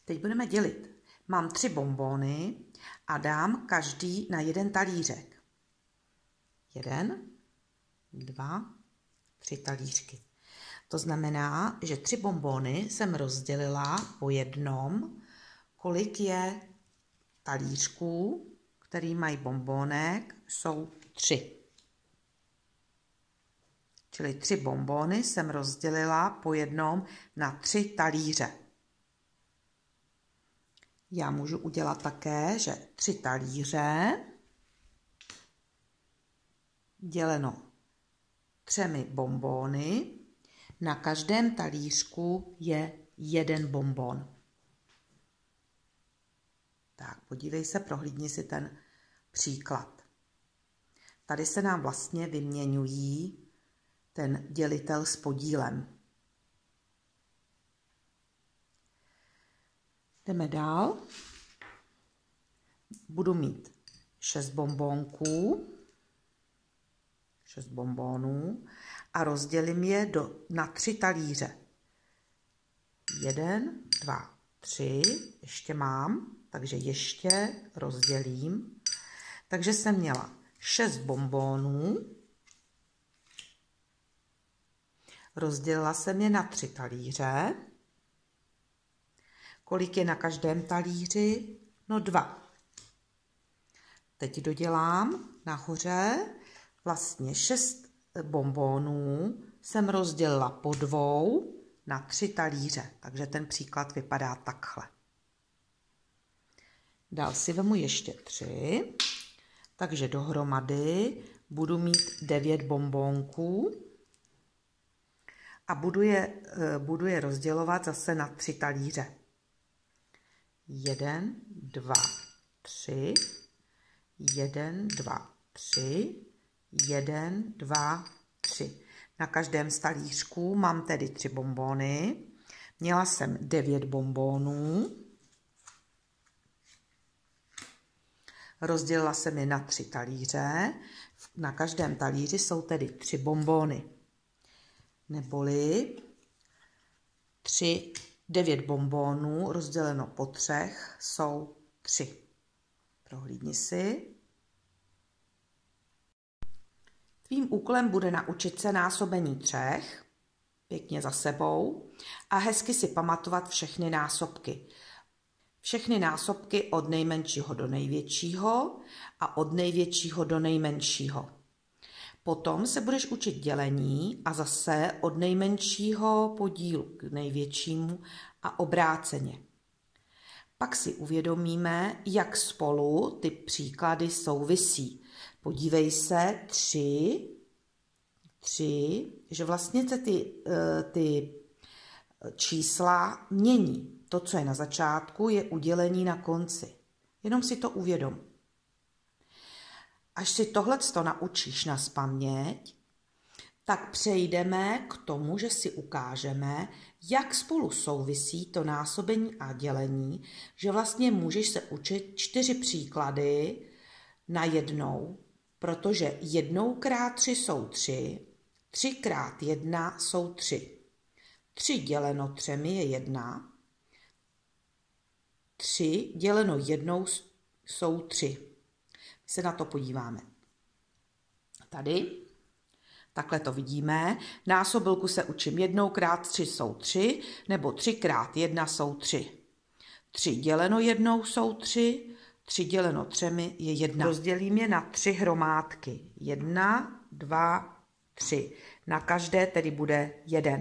Teď budeme dělit. Mám 3 bonbóny a dám každý na jeden talířek. 1, 2, 3 talířky. To znamená, že 3 bonbóny jsem rozdělila po jednom, kolik je talířků, který mají bonbónek, jsou 3. Čili 3 bonbóny jsem rozdělila po jednom na 3 talíře. Já můžu udělat také, že 3 talíře děleno 3 bonbóny, na každém talířku je 1 bonbon. Tak, podívej se, prohlídni si ten příklad. Tady se nám vlastně vyměňují ten dělitel s podílem. Jdeme dál. Budu mít 6 bonbónků, 6 bonbónů a rozdělím je na 3 talíře. 1, 2, 3, ještě mám, takže ještě rozdělím. Takže jsem měla 6 bonbónů, rozdělila jsem je na 3 talíře. Kolik je na každém talíři? No 2. Teď dodělám nahoře vlastně 6 bonbónů jsem rozdělila po 2 na 3 talíře. Takže ten příklad vypadá takhle. Dál si vemu ještě 3. Takže dohromady budu mít 9 bonbónků a budu je rozdělovat zase na 3 talíře. 1, 2, 3, 1, 2, 3, 1, 2, 3. Na každém z talířků mám tedy 3 bonbóny. Měla jsem 9 bonbónů. Rozdělila jsem je na 3 talíře. Na každém talíři jsou tedy 3 bonbóny. Neboli 9 bonbónů rozděleno po 3 jsou 3. Prohlídni si. Tvým úkolem bude naučit se násobení 3, pěkně za sebou, a hezky si pamatovat všechny násobky. Všechny násobky od nejmenšího do největšího a od největšího do nejmenšího. Potom se budeš učit dělení a zase od nejmenšího podílu k největšímu a obráceně. Pak si uvědomíme, jak spolu ty příklady souvisí. Podívej se, 3, že vlastně se ty čísla mění. To, co je na začátku, je udělení na konci. Jenom si to uvědom. Až si tohleto naučíš nazpaměť, tak přejdeme k tomu, že si ukážeme, jak spolu souvisí to násobení a dělení, že vlastně můžeš se učit 4 příklady na jednou, protože 1 krát 3 jsou 3, 3 krát 1 jsou 3. 3 děleno 3 je 1, 3 děleno 1 jsou 3. Se na to podíváme. Tady, takhle to vidíme. Násobilku se učím 1 krát 3 jsou 3, nebo 3 krát 1 jsou 3. 3 děleno 1 jsou 3, 3 děleno 3 je 1. Rozdělím je na 3 hromádky. 1, 2, 3. Na každé tedy bude 1.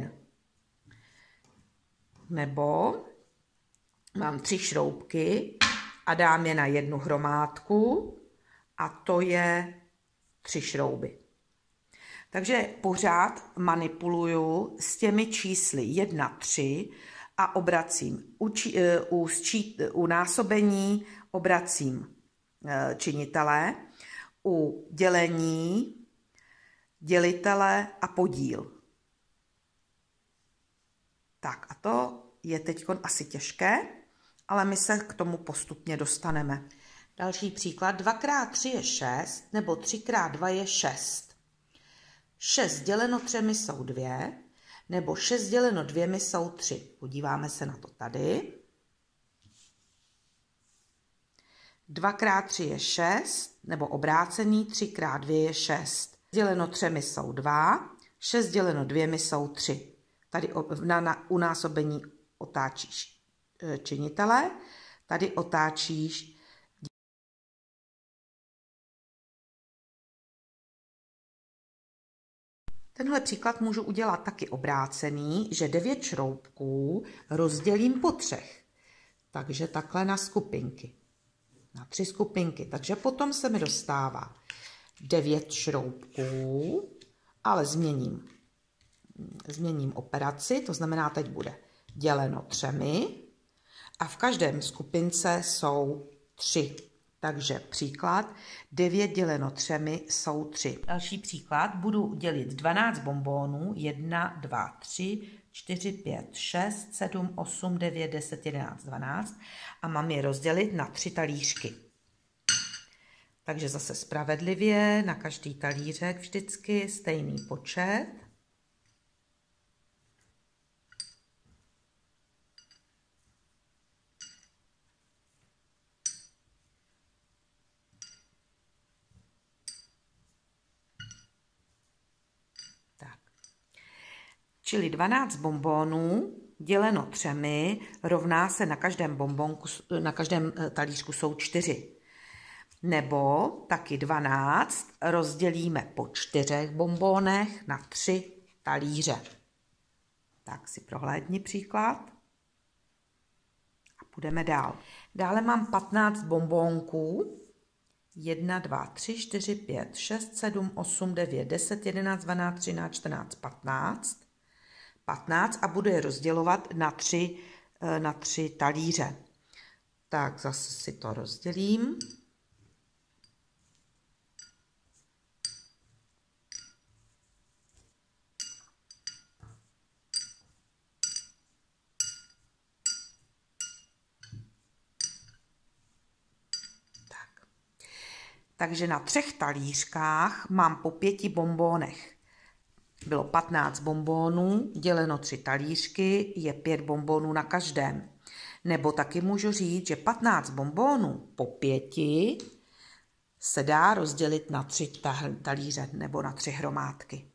Nebo mám 3 šroubky a dám je na 1 hromádku a to je 3 šrouby. Takže pořád manipuluju s těmi čísly 1, 3 a obracím. U násobení obracím činitele, u dělení dělitele a podíl. Tak a to je teď asi těžké, ale my se k tomu postupně dostaneme. Další příklad. 2 krát 3 je 6, nebo 3 krát 2 je 6. 6 děleno 3 jsou 2, nebo 6 děleno 2 jsou 3. Podíváme se na to tady. 2x3 je 6, nebo obrácený 3x2 je 6. Děleno 3 jsou 2, 6 děleno 2 jsou 3. Tady u násobení otáčíš činitele, tady otáčíš. Tenhle příklad můžu udělat taky obrácený, že 9 šroubků rozdělím po 3. Takže takhle na skupinky. Na 3 skupinky. Takže potom se mi dostává 9 šroubků, ale změním operaci, to znamená, teď bude děleno 3 a v každém skupince jsou 3. Takže příklad 9 děleno 3 jsou 3. Další příklad, budu dělit 12 bonbonů, 1, 2, 3, 4, 5, 6, 7, 8, 9, 10, 11, 12 a mám je rozdělit na 3 talířky. Takže zase spravedlivě na každý talířek vždycky stejný počet. Čili 12 bonbonů děleno 3 rovná se na každém talířku jsou 4. Nebo taky 12 rozdělíme po 4 bonbonech na 3 talíře. Tak si prohlédni příklad. A půjdeme dál. Dále mám 15 bonbónků. 1, 2, 3, 4, 5, 6, 7, 8, 9, 10, 11, 12, 13, 14, 15. 15 a budu je rozdělovat na 3 talíře. Tak zase si to rozdělím. Takže na 3 talířkách mám po 5 bonbónech. Bylo 15 bonbónů, děleno 3 talířky, je 5 bonbónů na každém. Nebo taky můžu říct, že 15 bonbónů po 5 se dá rozdělit na 3 talíře nebo na 3 hromádky.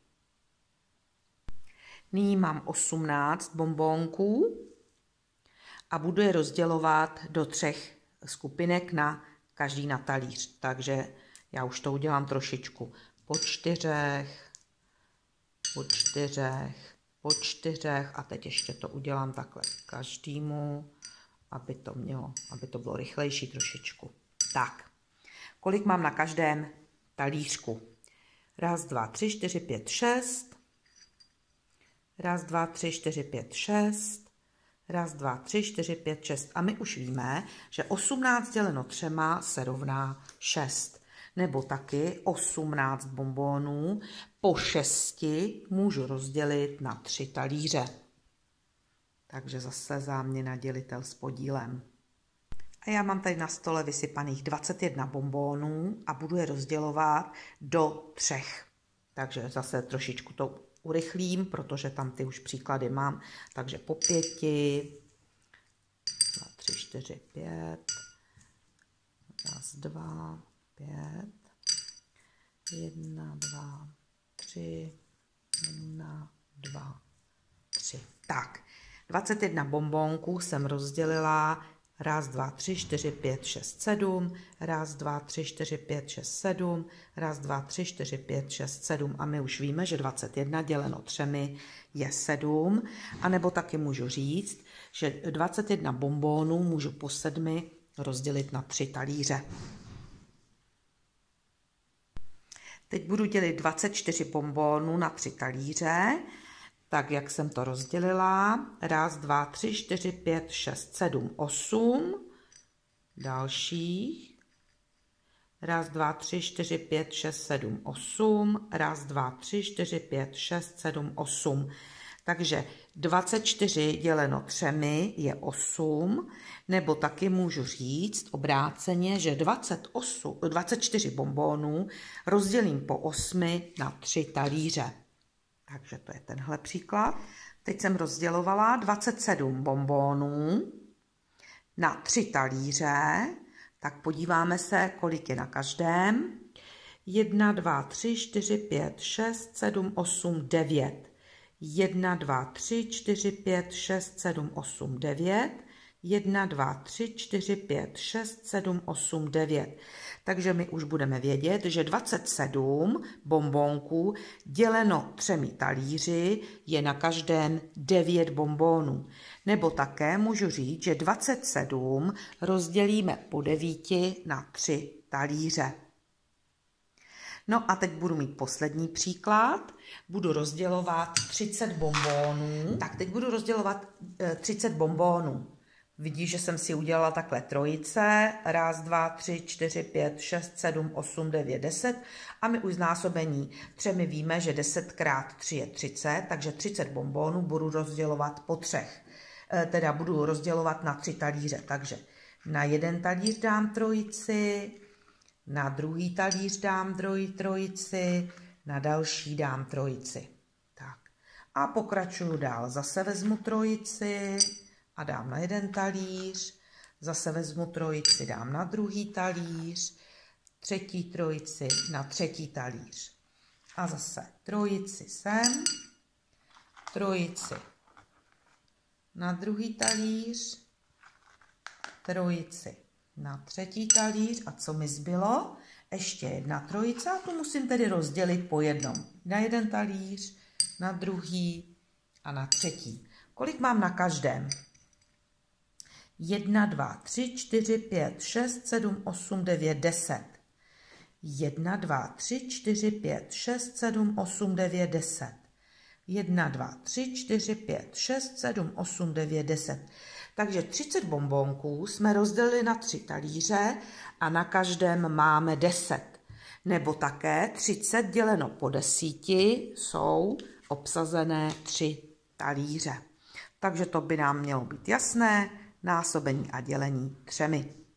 Nyní mám 18 bonbónků a budu je rozdělovat do 3 skupinek každý na talíř. Takže já už to udělám trošičku po 4, po 4 a teď ještě to udělám takhle každému, aby to bylo rychlejší trošičku. Tak, kolik mám na každém talířku? 1, 2, 3, 4, 5, 6. 1, 2, 3, 4, 5, 6. 1, 2, 3, 4, 5, 6. A my už víme, že 18 děleno 3 se rovná 6. Nebo taky 18 bonbónů po 6 můžu rozdělit na 3 talíře. Takže zase záměna dělitel s podílem. A já mám tady na stole vysypaných 21 bonbónů a budu je rozdělovat do 3. Takže zase trošičku to urychlím, protože tam ty už příklady mám. Takže po 5, 2, 3, 4, 5, 2, 5, 1, 2, 3, 1, 2, 3. Tak, 21 bonbónků jsem rozdělila 1, 2, 3, 4, 5, 6, 7, 1, 2, 3, 4, 5, 6, 7, 1, 2, 3, 4, 5, 6, 7 a my už víme, že 21 děleno 3 je 7, anebo taky můžu říct, že 21 bonbónů můžu po 7 rozdělit na 3 talíře. Teď budu dělit 24 bonbónů na 3 talíře, tak jak jsem to rozdělila. 1, 2, 3, 4, 5, 6, 7, 8. Dalších. 1, 2, 3, 4, 5, 6, 7, 8. 1, 2, 3, 4, 5, 6, 7, 8. Takže 24 děleno 3 je 8, nebo taky můžu říct obráceně, že 24 bonbónů rozdělím po 8 na 3 talíře. Takže to je tenhle příklad. Teď jsem rozdělovala 27 bonbónů na 3 talíře, Tak podíváme se, kolik je na každém. 1, 2, 3, 4, 5, 6, 7, 8, 9. 1, 2, 3, 4, 5, 6, 7, 8, 9. 1, 2, 3, 4, 5, 6, 7, 8, 9. Takže my už budeme vědět, že 27 bonbónků děleno 3 talíři je na každém 9 bonbónů. Nebo také můžu říct, že 27 rozdělíme po 9 na 3 talíře. No a teď budu mít poslední příklad. Budu rozdělovat 30 bonbónů. Tak teď budu rozdělovat 30 bonbónů. Vidíš, že jsem si udělala takhle trojice. 1, 2, 3, 4, 5, 6, 7, 8, 9, 10. A my už z násobení 3 víme, že 10 krát 3 je 30, takže 30 bonbónů budu rozdělovat po 3. Teda budu rozdělovat na 3 talíře. Takže na jeden talíř dám trojici, na druhý talíř dám trojici, na další dám trojici. Tak. A pokračuju dál. Zase vezmu trojici a dám na jeden talíř, zase vezmu trojici, dám na druhý talíř, třetí trojici na třetí talíř. A zase trojici sem, trojici na druhý talíř, trojici na třetí talíř. A co mi zbylo? Ještě jedna trojice a tu musím tedy rozdělit po jednom. Na jeden talíř, na druhý a na třetí. Kolik mám na každém? 1, 2, 3, 4, 5, 6, 7, 8, 9, 10. 1, 2, 3, 4, 5, 6, 7, 8, 9, 10. 1, 2, 3, 4, 5, 6, 7, 8, 9, 10. Takže 30 bonbónků jsme rozdělili na 3 talíře a na každém máme 10. Nebo také 30 děleno po 10 jsou obsazené 3 talíře. Takže to by nám mělo být jasné. Násobení a dělení 3.